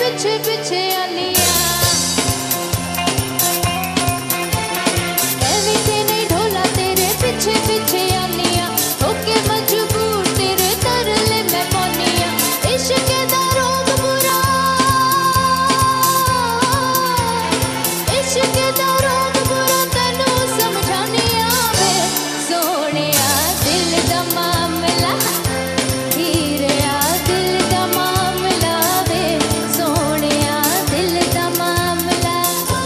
पीछे पीछे आनिया एवीते नहीं ढोला तेरे पीछे पीछे आनिया होके मजबूर तेरे तरले मैं पौनिया इश्क दा रोग बुरा इश्क दा रोग बुरा तेनू समझानिया वे सोनिया दिल दा मामला हीरिया दिल दा मामला वे सोनिया दिल दा मामला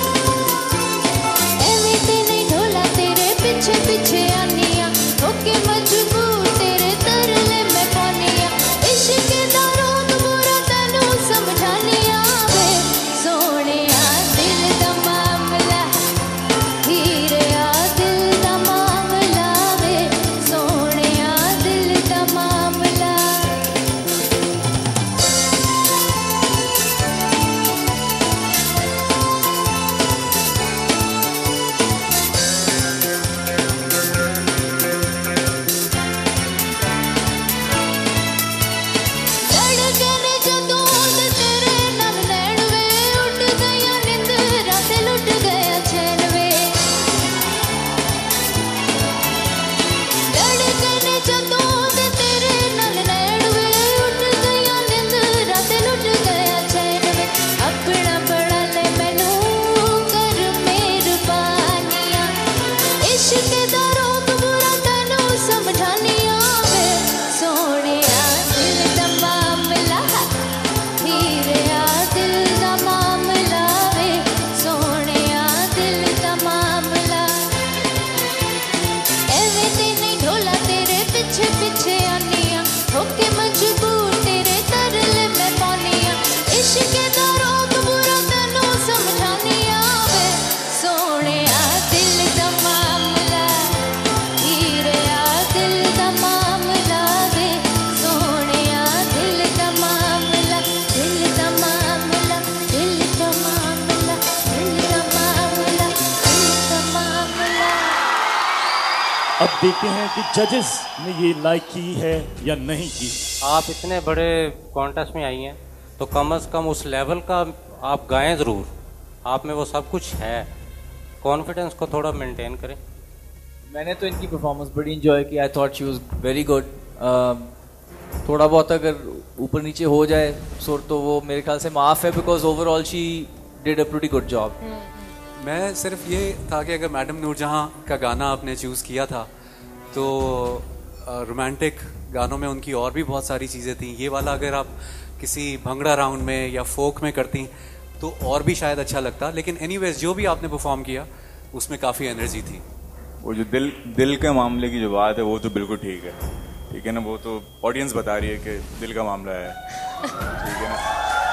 एवीते नहीं ढोला तेरे पीछे पीछे आनिया होके मजबूर तेरे तरले मैं पौनिया इश्क दा रोग बुरा तेनू समझानिया वे सोनिया दिल दा मामला हीरिया दिल दा मामला वे सोनिया दिल दा मामला लड़के ने जदों दे तेरे नाल नैण वे उड़ गया निंदरा ते लुट गया चैन वे लड़के ने जदों दे तेरे नाल नैण वे उड़ गया निंदरा ते लुट गया चैन वे अपना बड़ा ले मैनू कर मेहरबानियां इश्क दा रोग बुरा तैनू समझानिया वे सोनिया दिल दा मामला हीरिया दिल दा मामला वे सोनिया दिल दा मामला एवीते नहीं ढोला तेरे पीछे पीछे आनिया होके मजबूर तेरे तरले मैं पौनिया इश्क दा रोग बुरा तैनू समझानिया वे सोनिया दिल दा मामला हीरिया दिल दा मामला वे सोनिया दिल दा मामला दिल दा मामला दिल दा मामला दिल दा मामला दिल दा मामला अब देखते हैं कि जजेस ने ये लाइक की है या नहीं की। आप इतने बड़े कॉन्टेस्ट में आई हैं तो कम से कम उस लेवल का आप गाएं ज़रूर। आप में वो सब कुछ है, कॉन्फिडेंस को थोड़ा मेंटेन करें। मैंने तो इनकी परफॉर्मेंस बड़ी इंजॉय की। I thought she was very good. थोड़ा बहुत अगर ऊपर नीचे हो जाए सुर तो वो मेरे ख्याल से माफ़ है, because overall she did a pretty good job. मैं सिर्फ ये था कि अगर मैडम नूरजहां का गाना आपने चूज़ किया था तो रोमांटिक गानों में उनकी और भी बहुत सारी चीज़ें थी। ये वाला अगर आप किसी भंगड़ा राउंड में या फोक में करती तो और भी शायद अच्छा लगता। लेकिन एनीवेज जो भी आपने परफॉर्म किया उसमें काफ़ी एनर्जी थी। वो जो दिल के मामले की जो बात है वो तो बिल्कुल ठीक है ना। वो तो ऑडियंस बता रही है कि दिल का मामला है, ठीक है ना।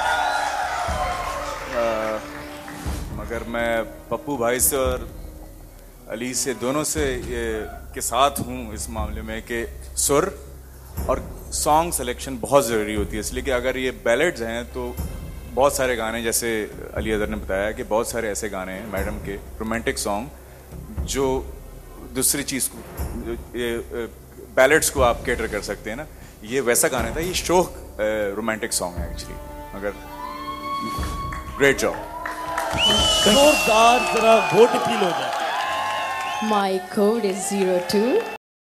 मगर मैं पप्पू भाई से और अली से दोनों से के साथ हूँ इस मामले में कि सुर और सॉन्ग सिलेक्शन बहुत ज़रूरी होती है। इसलिए कि अगर ये बैलेड्स हैं तो बहुत सारे गाने, जैसे अली अज़हर ने बताया कि बहुत सारे ऐसे गाने हैं मैडम के रोमांटिक सॉन्ग जो दूसरी चीज़ को बैलेड्स को आप कैटर कर सकते हैं ना। ये वैसा गाना था, ये शोक रोमांटिक सॉन्ग है एक्चुअली। मगर ग्रेट जॉब। जोरदार जरा वोट फील हो जाए। My code is 02